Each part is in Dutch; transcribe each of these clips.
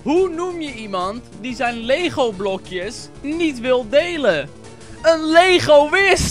Hoe noem je iemand die zijn Lego blokjes niet wil delen? Een Legoïst!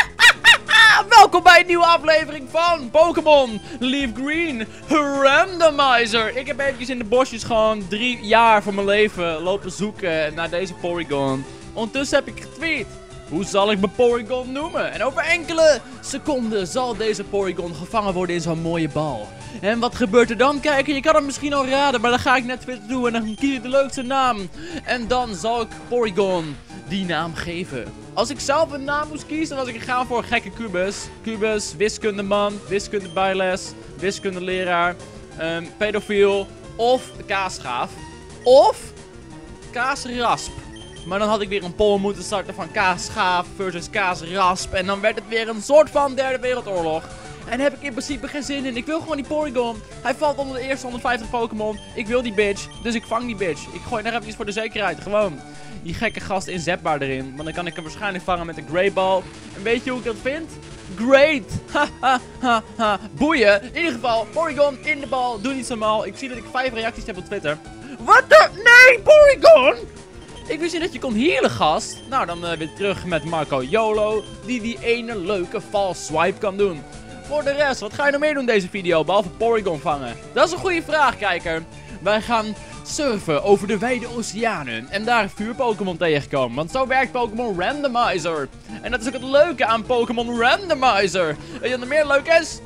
Welkom bij een nieuwe aflevering van Pokémon Leaf Green Randomizer. Ik heb eventjes in de bosjes gewoon 3 jaar van mijn leven lopen zoeken naar deze Porygon. Ondertussen heb ik getweet: hoe zal ik mijn Porygon noemen? En over enkele seconden zal deze Porygon gevangen worden in zo'n mooie bal. En wat gebeurt er dan? Kijk, je kan het misschien al raden, maar dan ga ik net Twitter doen en dan kies ik de leukste naam. En dan zal ik Porygon die naam geven. Als ik zelf een naam moest kiezen, dan was ik gegaan voor gekke Kubus. Kubus, wiskundeman, wiskundebijles, wiskundeleraar, pedofiel of kaasgaaf. Of kaasrasp. Maar dan had ik weer een poll moeten starten van kaasgaaf versus kaasrasp. En dan werd het weer een soort van derde wereldoorlog. En daar heb ik in principe geen zin in. Ik wil gewoon die Porygon. Hij valt onder de eerste 150 Pokémon. Ik wil die bitch. Dus ik vang die bitch. Ik gooi nog eventjes voor de zekerheid. Gewoon die gekke gast inzetbaar erin. Want dan kan ik hem waarschijnlijk vangen met een Great Ball. En weet je hoe ik dat vind? Great. Ha ha ha ha. Boeien. In ieder geval, Porygon in de bal. Doe niet zo mal. Ik zie dat ik 5 reacties heb op Twitter. Wat de? Nee, Porygon! Ik wist niet dat je kon healen, gast. Nou, dan weer terug met Marco YOLO. Die ene leuke false swipe kan doen. Voor de rest, wat ga je nog meer doen deze video, behalve Porygon vangen? Dat is een goede vraag, kijker. Wij gaan surfen over de wijde oceanen en daar vuur-Pokémon tegenkomen. Want zo werkt Pokémon Randomizer. En dat is ook het leuke aan Pokémon Randomizer. Weet je wat er meer leuk is?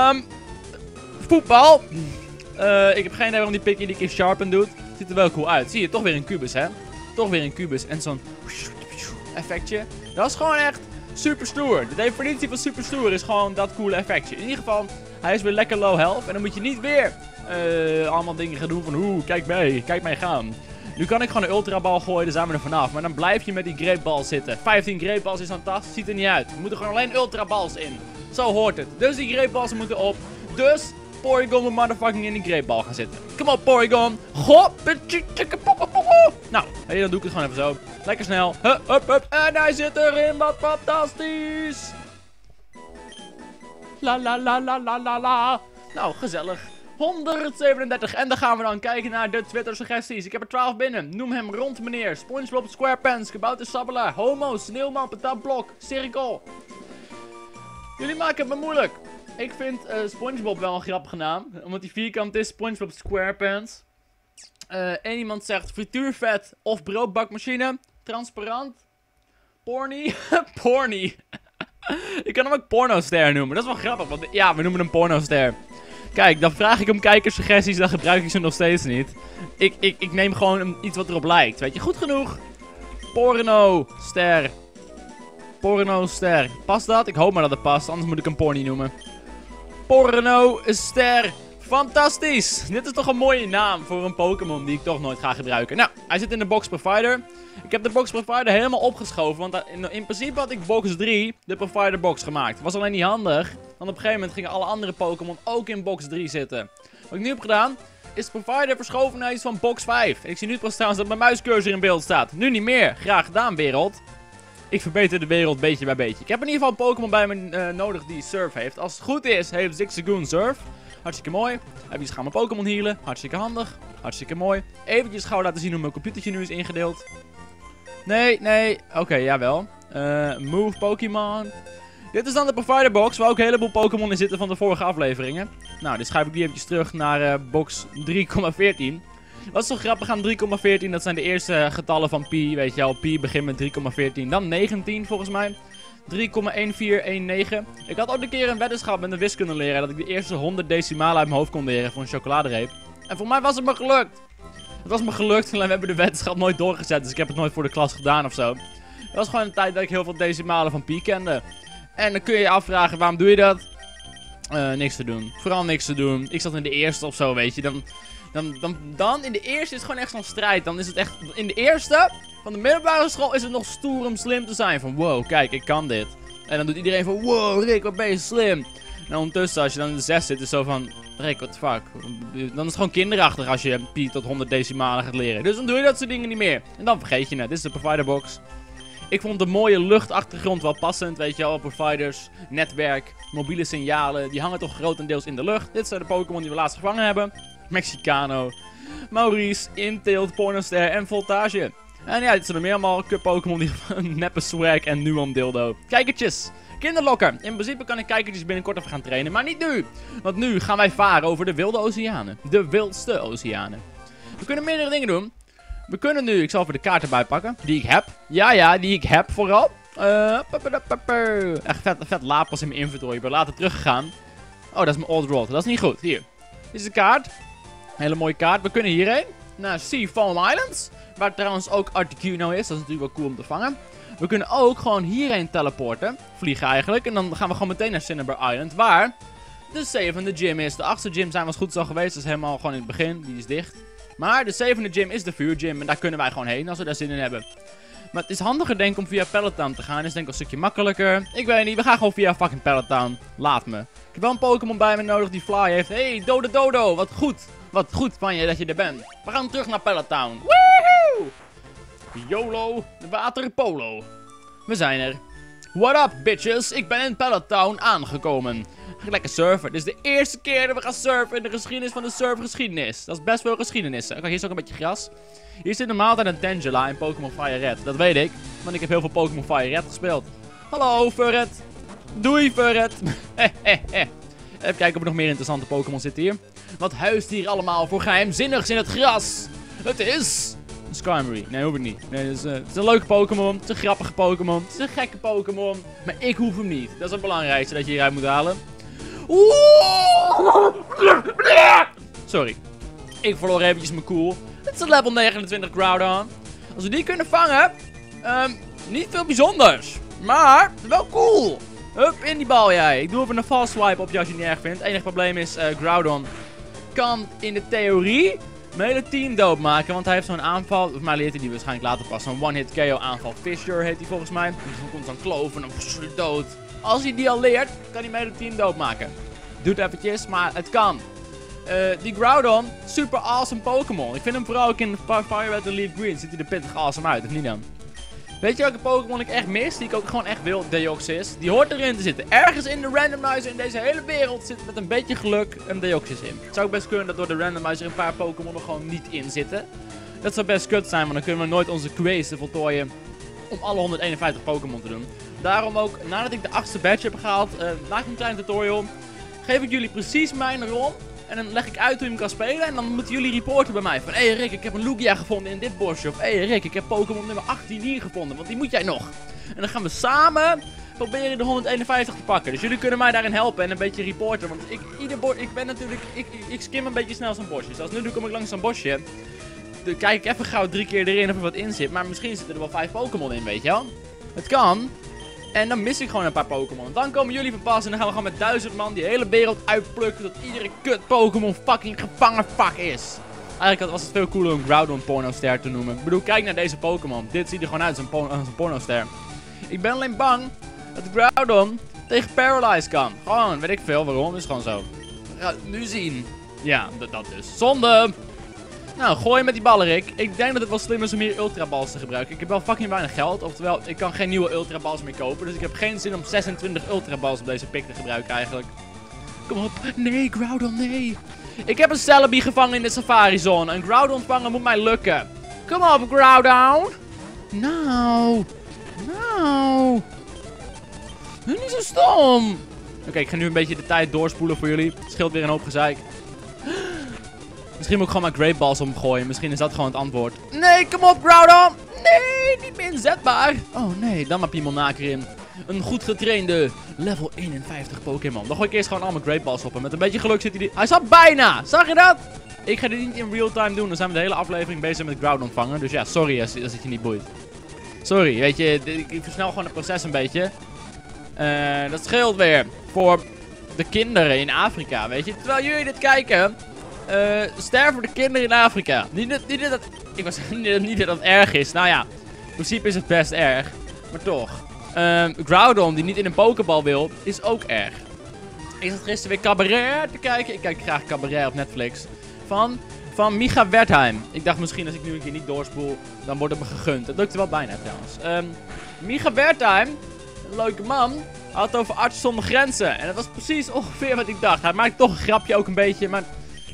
Voetbal. Ik heb geen idee waarom die pikje die keer Sharpen doet. Ziet er wel cool uit. Zie je, toch weer een kubus, hè? Toch weer een kubus en zo'n effectje. Dat is gewoon echt super stoer. De definitie van super stoer is gewoon dat coole effectje. In ieder geval, hij is weer lekker low health. En dan moet je niet weer allemaal dingen gaan doen van kijk mij gaan. Nu kan ik gewoon een ultrabal gooien, daar zijn we er vanaf. Maar dan blijf je met die great ball zitten. 15 great balls is zo'n tas, ziet er niet uit. Er moeten gewoon alleen ultraballs in. Zo hoort het. Dus die great balls moeten op. Dus Porygon moet motherfucking in die great ball gaan zitten. Kom op Porygon. Nou, dan doe ik het gewoon even zo. Lekker snel. Hup. En hij zit erin. Wat fantastisch. La. Nou, gezellig. 137. En dan gaan we dan kijken naar de Twitter suggesties. Ik heb er 12 binnen. Noem hem rond meneer. SpongeBob SquarePants. Kabouter Sabbelaar. Homo. Sneeuwman. Patatblok. Cirkel. Jullie maken het me moeilijk. Ik vind SpongeBob wel een grappige naam. Omdat hij vierkant is. SpongeBob SquarePants. En iemand zegt frituurvet of broodbakmachine. Transparant. Porny. Porny. Ik kan hem ook pornoster noemen. Dat is wel grappig. Want ja, we noemen hem pornoster. Kijk, dan vraag ik om kijkerssuggesties. Dan gebruik ik ze nog steeds niet. Ik neem gewoon iets wat erop lijkt. Weet je, goed genoeg. Pornoster. Pornoster. Past dat? Ik hoop maar dat het past. Anders moet ik hem porny noemen. Pornoster. Fantastisch! Dit is toch een mooie naam voor een Pokémon die ik toch nooit ga gebruiken. Nou, hij zit in de box provider. Ik heb de box provider helemaal opgeschoven. Want in principe had ik box 3 de provider box gemaakt. Was alleen niet handig. Want op een gegeven moment gingen alle andere Pokémon ook in box 3 zitten. Wat ik nu heb gedaan, is de provider verschoven naar iets van box 5. En ik zie nu pas trouwens dat mijn muiscursor in beeld staat. Nu niet meer. Graag gedaan, wereld. Ik verbeter de wereld beetje bij beetje. Ik heb in ieder geval een Pokémon bij me nodig die Surf heeft. Als het goed is, heeft Zigzagoon Surf. Hartstikke mooi. Even gaan mijn Pokémon healen. Hartstikke handig. Hartstikke mooi. Eventjes gauw laten zien hoe mijn computertje nu is ingedeeld. Nee. Oké, jawel. Move Pokémon. Dit is dan de provider box, waar ook een heleboel Pokémon in zitten van de vorige afleveringen. Nou, dus schuif ik die eventjes terug naar box 3,14. Wat is zo grappig aan 3,14? Dat zijn de eerste getallen van pi, weet je wel. Pi begint met 3,14. Dan 19 volgens mij. 3,1419. Ik had ook een keer een weddenschap met een wiskundeleraar dat ik de eerste 100 decimalen uit mijn hoofd kon leren voor een chocoladereep. En voor mij was het me gelukt. Het was me gelukt, alleen we hebben de weddenschap nooit doorgezet, dus ik heb het nooit voor de klas gedaan of zo. Het was gewoon een tijd dat ik heel veel decimalen van pi kende. En dan kun je je afvragen, waarom doe je dat? Niks te doen. Vooral niks te doen. Ik zat in de eerste of zo, weet je. Dan in de eerste is het gewoon echt zo'n strijd. Dan is het echt, in de eerste van de middelbare school is het nog stoer om slim te zijn. Van wow, kijk, ik kan dit. En dan doet iedereen van wow, Rick, wat ben je slim. En ondertussen, als je dan in de 6 zit, is het zo van Rick, what the fuck. Dan is het gewoon kinderachtig als je pi tot 100 decimalen gaat leren. Dus dan doe je dat soort dingen niet meer. En dan vergeet je het. Dit is de provider box. Ik vond de mooie luchtachtergrond wel passend, weet je wel. Providers, netwerk, mobiele signalen, die hangen toch grotendeels in de lucht. Dit zijn de Pokémon die we laatst gevangen hebben. Mexicano. Maurice, Intilt, Pornoster en Voltage. En ja, dit zijn er meer allemaal Pokémon die neppe swag en Nuam Dildo. Kijkertjes. Kinderlokker. In principe kan ik kijkertjes binnenkort even gaan trainen, maar niet nu. Want nu gaan wij varen over de wilde oceanen. De wildste oceanen. We kunnen meerdere dingen doen. We kunnen nu, ik zal even de kaart erbij pakken, die ik heb. Ja, die ik heb vooral. Echt vet lapels in mijn inventory. Ik ben later teruggegaan. Oh, dat is mijn old road. Dat is niet goed. Hier. Dit is de kaart. Hele mooie kaart. We kunnen hierheen. Naar Sea Foam Islands. Waar trouwens ook Articuno is. Dat is natuurlijk wel cool om te vangen. We kunnen ook gewoon hierheen teleporten. Vliegen eigenlijk. En dan gaan we gewoon meteen naar Cinnabar Island. Waar de 7e gym is. De 8e gym zijn we als goed al geweest. Dat is helemaal gewoon in het begin. Die is dicht. Maar de 7e gym is de vuurgym. En daar kunnen wij gewoon heen als we daar zin in hebben. Maar het is handiger denk ik om via Pallet Town te gaan. Is denk ik een stukje makkelijker. Ik weet niet. We gaan gewoon via fucking Pallet Town. Laat me. Ik heb wel een Pokémon bij me nodig die Fly heeft. Hey, Dodo. Wat goed. Wat goed van je dat je er bent. We gaan terug naar Pallet Town. Woehoe! YOLO, de waterpolo. We zijn er. What up, bitches? Ik ben in Pallet Town aangekomen. Ga lekker surfen. Dit is de eerste keer dat we gaan surfen in de geschiedenis van de surfgeschiedenis. Dat is best veel geschiedenis. Oké, hier is ook een beetje gras. Hier zit normaal altijd een Tangela in Pokémon Fire Red. Dat weet ik, want ik heb heel veel Pokémon Fire Red gespeeld. Hallo, Furret. Doei, Furret. Even kijken of er nog meer interessante Pokémon zitten hier. Wat huist hier allemaal voor geheimzinnigs in het gras? Het is een Skarmory. Nee, hoef ik niet. Nee, het is een leuke Pokémon. Het is een grappige Pokémon. Het is een gekke Pokémon. Maar ik hoef hem niet. Dat is het belangrijkste dat je hieruit moet halen. Sorry. Ik verloor eventjes mijn cool. Het is een level 29 Groudon. Als we die kunnen vangen, niet veel bijzonders. Maar wel cool. Hup, in die bal jij. Ik doe even een fast swipe op je als je het niet erg vindt. Het enige probleem is, Groudon kan in de theorie mijn hele team doodmaken. Want hij heeft zo'n aanval. Of mij leert hij die waarschijnlijk later pas. Zo'n one-hit KO aanval. Fisher heet hij volgens mij. Dus dan komt zo'n kloof en dan is hij dood. Als hij die al leert, kan hij mijn hele team doodmaken. Doet eventjes, maar het kan. Die Groudon, super awesome Pokémon. Ik vind hem vooral ook in Fire Red en Leaf Green. Ziet hij er pittig awesome uit, of niet dan? Weet je welke Pokémon ik echt mis? Die ik ook gewoon echt wil? Deoxys. Die hoort erin te zitten. Ergens in de randomizer in deze hele wereld zit met een beetje geluk een Deoxys in. Het zou ook best kunnen dat door de randomizer een paar Pokémon er gewoon niet in zitten. Dat zou best kut zijn, want dan kunnen we nooit onze quest voltooien om alle 151 Pokémon te doen. Daarom ook, nadat ik de 8e badge heb gehaald, na een klein tutorial, geef ik jullie precies mijn rol. En dan leg ik uit hoe je hem kan spelen. En dan moeten jullie reporten bij mij. Van, hé Rick, ik heb een Lugia gevonden in dit bosje. Of, hé Rick, ik heb Pokémon nummer 18 hier gevonden. Want die moet jij nog. En dan gaan we samen proberen de 151 te pakken. Dus jullie kunnen mij daarin helpen en een beetje reporten. Want ik skim een beetje snel zo'n bosje. Zoals nu kom ik langs zo'n bosje. Dan kijk ik even gauw 3 keer erin of er wat in zit. Maar misschien zitten er wel 5 Pokémon in, weet je wel. Het kan. En dan mis ik gewoon een paar Pokémon. Dan komen jullie van pas en dan gaan we gewoon met 1000 man die hele wereld uitplukken. Dat iedere kut Pokémon fucking gevangen fuck is. Eigenlijk was het veel cooler om Groudon Pornoster te noemen. Ik bedoel, kijk naar deze Pokémon. Dit ziet er gewoon uit als een Pornoster. Ik ben alleen bang dat Groudon tegen Paralyze kan. Gewoon, weet ik veel waarom. Is gewoon zo. We gaan het nu zien. Ja, dat dus. Zonde! Nou, gooi met die ballen, Rick. Ik denk dat het wel slim is om hier ultraballs te gebruiken. Ik heb wel fucking weinig geld. Oftewel, ik kan geen nieuwe ultraballs meer kopen. Dus ik heb geen zin om 26 ultraballs op deze pick te gebruiken eigenlijk. Kom op. Nee, Groudon, nee. Ik heb een Celebi gevangen in de Safari Zone. Een Groudon vangen moet mij lukken. Kom op, Groudon. Nou. Niet zo stom. Oké, ik ga nu een beetje de tijd doorspoelen voor jullie. Het scheelt weer een hoop gezeik. Misschien moet ik gewoon maar Great Balls omgooien. Misschien is dat gewoon het antwoord. Nee, kom op, Groudon. Nee, niet meer inzetbaar. Oh nee, dan maar Piemelnaker in. Een goed getrainde level 51 Pokémon. Dan gooi ik eerst gewoon allemaal Great Balls op hem. Met een beetje geluk zit hij... Hij zat bijna. Zag je dat? Ik ga dit niet in real time doen. Dan zijn we de hele aflevering bezig met Groudon vangen. Dus ja, sorry als het je niet boeit. Sorry, weet je. Ik versnel gewoon het proces een beetje. Dat scheelt weer. Voor de kinderen in Afrika, weet je. Terwijl jullie dit kijken... sterven de kinderen in Afrika. Niet dat het erg is. Nou ja, in principe is het best erg. Maar toch. Groudon die niet in een pokeball wil, is ook erg. Ik zat gisteren weer Cabaret te kijken. Ik kijk graag Cabaret op Netflix. Van Micha Wertheim. Ik dacht misschien als ik nu een keer niet doorspoel, dan wordt het me gegund. Dat lukte wel bijna trouwens. Micha Wertheim, een leuke man, had het over Artsen zonder Grenzen. En dat was precies ongeveer wat ik dacht. Hij maakt toch een grapje ook een beetje, maar...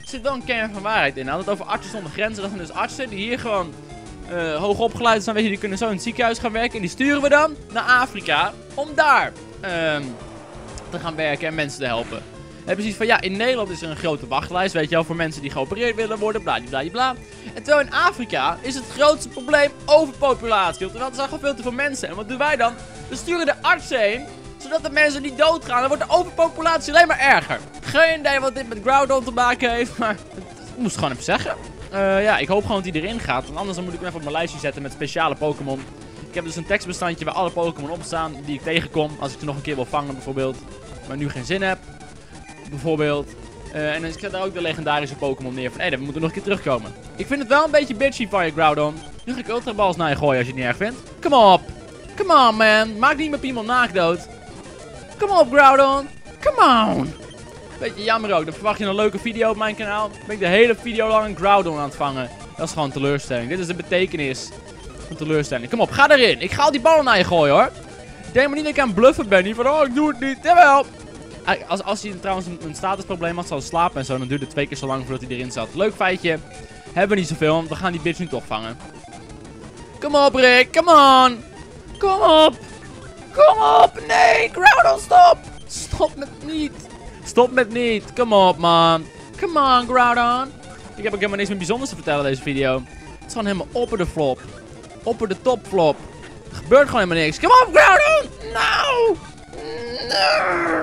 zit wel een kern van waarheid in. Had het over artsen zonder grenzen. Dat zijn dus artsen die hier gewoon hoog opgeleid zijn. Weet je, die kunnen zo in het ziekenhuis gaan werken. En die sturen we dan naar Afrika om daar te gaan werken en mensen te helpen. En precies van, ja, in Nederland is er een grote wachtlijst, weet je wel, voor mensen die geopereerd willen worden, bladibladibla. En terwijl in Afrika is het grootste probleem overpopulatie, oftewel er zijn gewoon veel te veel mensen. En wat doen wij dan? We sturen de arts heen, zodat de mensen niet doodgaan. Dan wordt de overpopulatie alleen maar erger. Geen idee wat dit met Groudon te maken heeft, maar ik moest gewoon even zeggen. Ja, ik hoop gewoon dat hij erin gaat, want anders dan moet ik hem even op mijn lijstje zetten met speciale Pokémon. Ik heb dus een tekstbestandje waar alle Pokémon op staan die ik tegenkom, als ik ze nog een keer wil vangen bijvoorbeeld, maar nu geen zin heb. Bijvoorbeeld. En dan zet daar ook de legendarische Pokémon neer van, hé, we moeten nog een keer terugkomen. Ik vind het wel een beetje bitchy van je, Groudon. Nu ga ik Ultra Balls naar je gooien als je het niet erg vindt. Kom op. Come on, man. Maak niet mijn Piemel naakt dood. Kom op, Groudon. Come on. Beetje jammer ook. Dan verwacht je een leuke video op mijn kanaal. Dan ben ik de hele video lang een Groudon aan het vangen. Dat is gewoon teleurstelling. Dit is de betekenis van teleurstelling. Kom op, ga erin. Ik ga al die ballen naar je gooien, hoor. Denk maar niet dat ik aan het bluffen ben. Niet van, oh, ik doe het niet. Jawel. Als hij trouwens een statusprobleem had, zoals slapen en zo, dan duurde het 2 keer zo lang voordat hij erin zat. Leuk feitje. Hebben we niet zoveel, want we gaan die bitch nu toch vangen. Kom op, Rick. Come on. Kom op. Kom op. Nee, Groudon, stop. Stop met niet. Stop met niet. Kom op, man. Come on, Groudon. Ik heb ook helemaal niks meer bijzonders te vertellen in deze video. Het is gewoon helemaal opper de flop. Opper de top flop. Er gebeurt gewoon helemaal niks. Kom op, Groudon. Nou. No.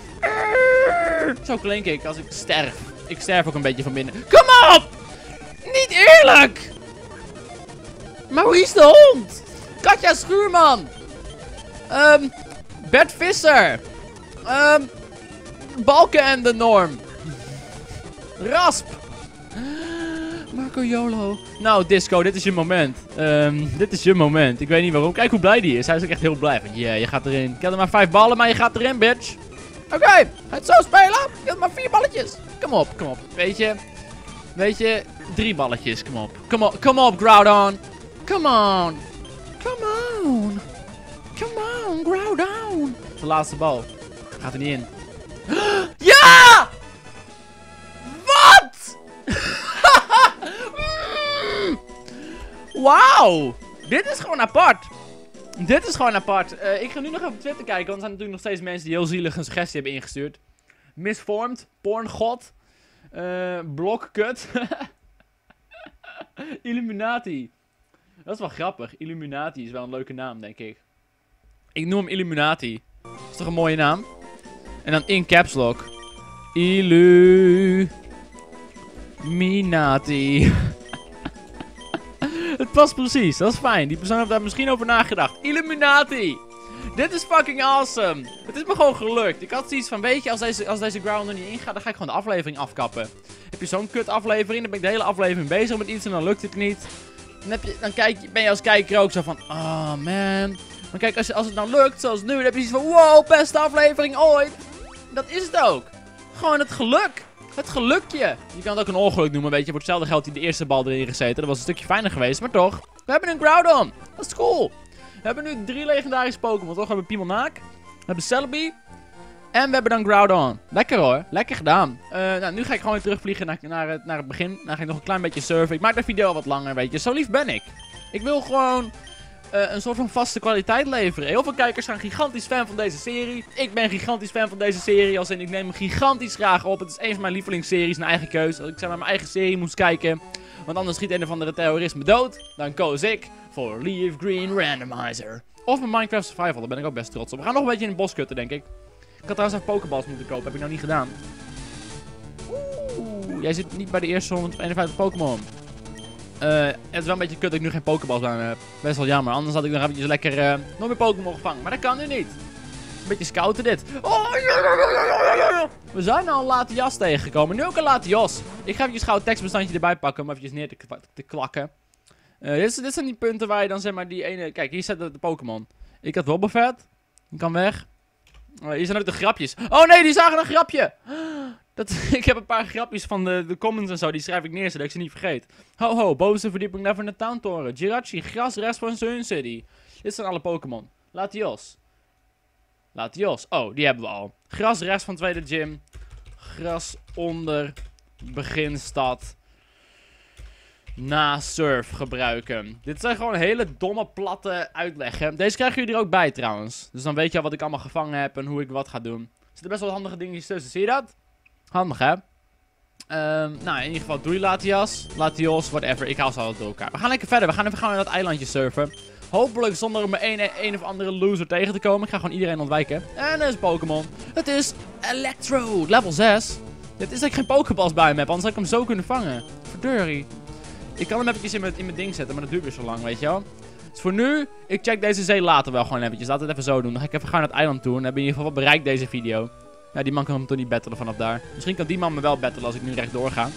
Zo klink ik als ik sterf. Ik sterf ook een beetje van binnen. Kom op! Niet eerlijk! Maar hoe is de hond? Katja Schuurman. Bert Visser. Balken en de Norm. Rasp. Marco Jolo. Nou, Disco, dit is je moment. Dit is je moment. Ik weet niet waarom. Kijk hoe blij die is. Hij is ook echt heel blij. Van, yeah, je gaat erin. Ik had er maar 5 ballen, maar je gaat erin, bitch. Oké, ga het zo spelen? Je hebt maar 4 balletjes. Kom op, kom op. Weet je, 3 balletjes, kom op. Kom op, Groudon. Come on. Come on. Come on, Groudon. De laatste bal. Gaat er niet in. Ja! Wat? Wauw. Dit is gewoon apart. Dit is gewoon apart. Ik ga nu nog even op Twitter kijken, want er zijn natuurlijk nog steeds mensen die heel zielig een suggestie hebben ingestuurd. Misvormd, porngod, blokkut, Illuminati. Dat is wel grappig. Illuminati is wel een leuke naam, denk ik. Ik noem hem Illuminati. Dat is toch een mooie naam? En dan in caps lock. Illuminati. Het past precies, dat is fijn. Die persoon heeft daar misschien over nagedacht. Illuminati! Dit is fucking awesome. Het is me gewoon gelukt. Ik had zoiets van, weet je, als deze Ground er niet ingaat, dan ga ik gewoon de aflevering afkappen. Heb je zo'n kut aflevering, dan ben ik de hele aflevering bezig met iets en dan lukt het niet. Dan ben je als kijker ook zo van, oh man. Maar kijk, als het nou lukt, zoals nu, dan heb je zoiets van, wow, beste aflevering ooit. Dat is het ook. Gewoon het geluk. Het gelukje. Je kan het ook een ongeluk noemen, weet je. Voor hetzelfde geld die de eerste bal erin gezeten. Dat was een stukje fijner geweest, maar toch. We hebben een Groudon. Dat is cool. We hebben nu 3 legendarische Pokémon. Toch? We hebben Piemelnaak. We hebben Celebi. En we hebben dan Groudon. Lekker hoor. Lekker gedaan. Nou, nu ga ik gewoon weer terugvliegen naar het begin. Dan ga ik nog een klein beetje surfen. Ik maak de video wat langer, weet je. Zo lief ben ik. Ik wil gewoon een soort van vaste kwaliteit leveren. Heel veel kijkers zijn gigantisch fan van deze serie. Ik ben gigantisch fan van deze serie. Als in, ik neem hem gigantisch graag op. Het is een van mijn lievelingsseries, een eigen keus. Als ik naar mijn eigen serie moest kijken. Want anders schiet een of andere terrorist me dood. Dan koos ik voor Leaf Green Randomizer. Of mijn Minecraft Survival. Daar ben ik ook best trots op. We gaan nog een beetje in het bos kutten, denk ik. Ik had trouwens even Pokéballs moeten kopen. Heb ik nou niet gedaan. Oeh, jij zit niet bij de eerste 151 Pokémon. Het is wel een beetje kut dat ik nu geen Pokéballs aan heb. Best wel jammer. Anders had ik nog eventjes lekker nog meer Pokémon gevangen. Maar dat kan nu niet. Een beetje scouten dit. Oh, we zijn al een Latias tegengekomen. Nu ook een Latios. Ik ga eventjes gauw het tekstbestandje erbij pakken om eventjes neer te klakken. Dit zijn die punten waar je dan zeg maar die ene... Kijk, hier staat de Pokémon. Ik had Wobbuffet. Die kan weg. Hier zijn ook de grapjes. Oh nee, die zagen een grapje. Ik heb een paar grapjes van de comments en zo. Die schrijf ik neer, zodat ik ze niet vergeet. Ho ho, bovenste verdieping naar de Towntoren. Jirachi, gras, rest van Sun City. Dit zijn alle Pokémon. Latios. Latios. Oh, die hebben we al. Gras, rest van tweede gym. Gras onder beginstad na surf gebruiken. Dit zijn gewoon hele domme, platte uitleggen. Deze krijgen jullie er ook bij trouwens. Dus dan weet je al wat ik allemaal gevangen heb en hoe ik wat ga doen. Er zitten best wel handige dingetjes tussen, zie je dat? Handig, hè? Nou, in ieder geval, doei Latias, Latios, whatever. Ik haal ze altijd door elkaar. We gaan lekker verder. We gaan even naar dat eilandje surfen. Hopelijk zonder me een of andere loser tegen te komen. Ik ga gewoon iedereen ontwijken. En dat is Pokémon. Het is Electro, level 6. Het is dat ik geen Pokéballs bij me heb, anders had ik hem zo kunnen vangen. Verdorie. Ik kan hem eventjes in mijn ding zetten, maar dat duurt weer zo lang, weet je wel. Dus voor nu, ik check deze zee later wel gewoon eventjes. Laten we het even zo doen. Dan ga ik even gaan naar het eiland toe. En dan heb je in ieder geval wat bereikt deze video. Ja, die man kan hem toch niet battelen vanaf daar. Misschien kan die man me wel battelen als ik nu rechtdoor ga.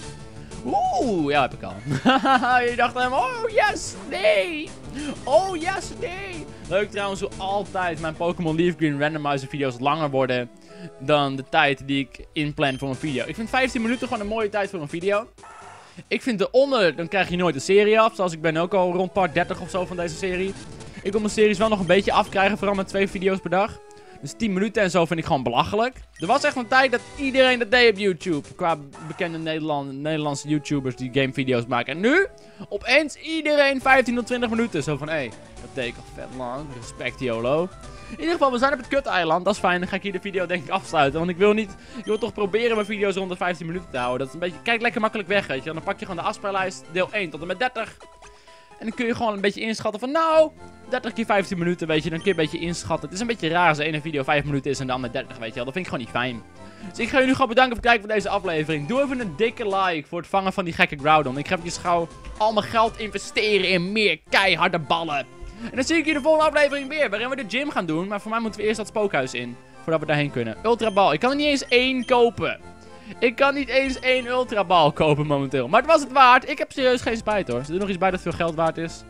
Oeh, ja, heb ik al. Je dacht helemaal, oh yes, nee. Oh yes, nee. Leuk trouwens hoe altijd mijn Pokémon Leaf Green Randomizer video's langer worden dan de tijd die ik inplan voor een video. Ik vind 15 minuten gewoon een mooie tijd voor een video. Ik vind eronder, dan krijg je nooit een serie af. Zoals ik ben ook al rond part 30 of zo van deze serie. Ik wil mijn series wel nog een beetje afkrijgen, vooral met 2 video's per dag. Dus 10 minuten en zo vind ik gewoon belachelijk. Er was echt een tijd dat iedereen dat deed op YouTube. Qua bekende Nederlandse YouTubers die gamevideo's maken. En nu, opeens iedereen 15 tot 20 minuten. Zo van, hé, dat deed ik al vet lang. Respect, YOLO. In ieder geval, we zijn op het kut-eiland. Dat is fijn. Dan ga ik hier de video denk ik afsluiten. Want ik wil toch proberen mijn video's rond de 15 minuten te houden. Dat is een beetje, kijk lekker makkelijk weg, weet je. Dan pak je gewoon de afspeellijst, deel 1 tot en met 30. En dan kun je gewoon een beetje inschatten van, nou, 30 keer 15 minuten, weet je. Dan kun je een beetje inschatten. Het is een beetje raar als de ene video 5 minuten is en de andere 30, weet je wel. Dat vind ik gewoon niet fijn. Dus ik ga jullie gewoon bedanken voor het kijken van deze aflevering. Doe even een dikke like voor het vangen van die gekke Groudon. Ik ga even gauw al mijn geld investeren in meer keiharde ballen. En dan zie ik je de volgende aflevering weer, waarin we de gym gaan doen. Maar voor mij moeten we eerst dat spookhuis in, voordat we daarheen kunnen. Ultrabal. Ik kan er niet eens 1 kopen. Ik kan niet eens 1 ultrabal kopen momenteel. Maar het was het waard. Ik heb serieus geen spijt hoor. Is er nog iets bij dat veel geld waard is?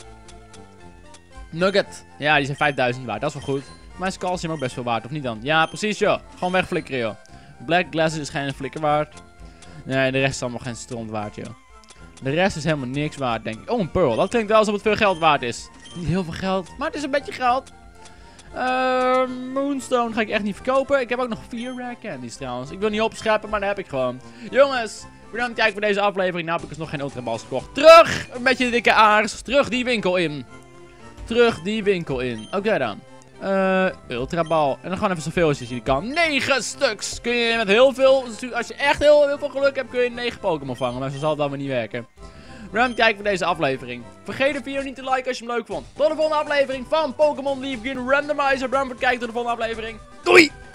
Nugget. Ja, die zijn 5000 waard. Dat is wel goed. Maar is calcium ook best veel waard, of niet dan? Ja, precies joh. Gewoon wegflikkeren joh. Black glasses is geen flikker waard. Nee, de rest is allemaal geen stront waard joh. De rest is helemaal niks waard, denk ik. Oh, een pearl. Dat klinkt wel alsof het veel geld waard is. Niet heel veel geld, maar het is een beetje geld. Moonstone ga ik echt niet verkopen. Ik heb ook nog 4 rare candies trouwens. Ik wil niet opscheppen, maar dat heb ik gewoon. Jongens, bedankt voor het kijken voor deze aflevering. Nou heb ik dus nog geen ultraballs gekocht. Terug met je dikke aars. Terug die winkel in. Terug die winkel in. Oké dan. Ultrabal. En dan gewoon even zoveel als je kan. 9 stuks. Kun je met heel veel, als je echt heel veel geluk hebt, kun je 9 Pokémon vangen. Maar zo zal het dan maar niet werken. Bedankt voor het kijken voor deze aflevering. Vergeet de video niet te liken als je hem leuk vond. Tot de volgende aflevering van Pokémon Leaf Green Randomizer. Bedankt voor het kijken. Tot de volgende aflevering. Doei!